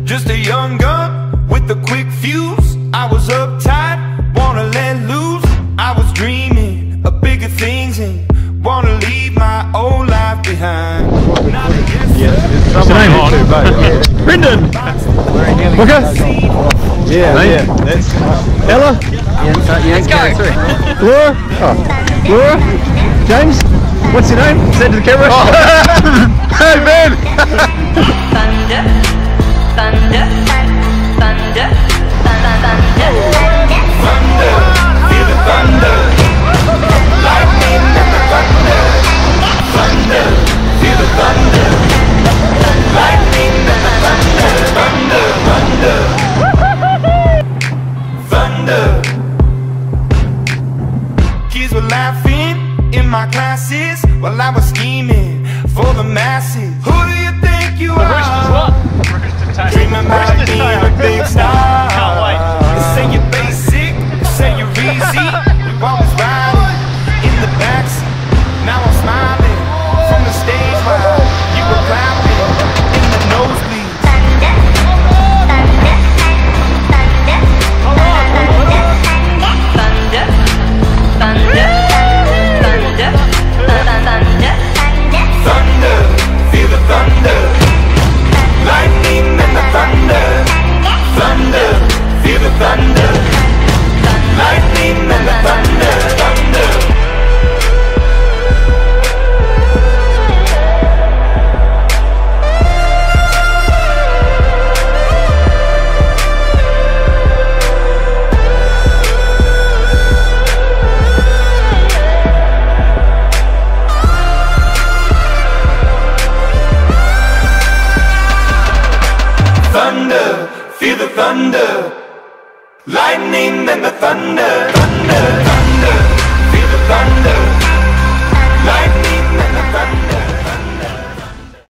Just a young gun with a quick fuse. I was uptight, wanna let loose. I was dreaming of bigger things and wanna leave my old life behind. What's your name? Brendan! Booker? Yeah. That's Ella? Let's go! Laura? Oh. Laura? James? What's your name? Say it to the camera. Oh. Hey man! Thunder, thunder, thunder, thunder, Thunder, feel the thunder. Lightning and the thunder. Thunder, feel the thunder. Lightning and the thunder. Thunder, thunder. Kids were laughing in my classes while I was scheming for the masses. Who do you think you are? Dreaming about being a big star. They say you're basic, say you're easy. You always riding in the backseat. Now I'm smiling from the stage while you were clapping in the nosebleeds. Thunder, feel the thunder. Lightning and the thunder. Thunder, feel the thunder. Lightning and the thunder. Thunder. Thunder, feel the thunder. Lightning and the thunder. Thunder.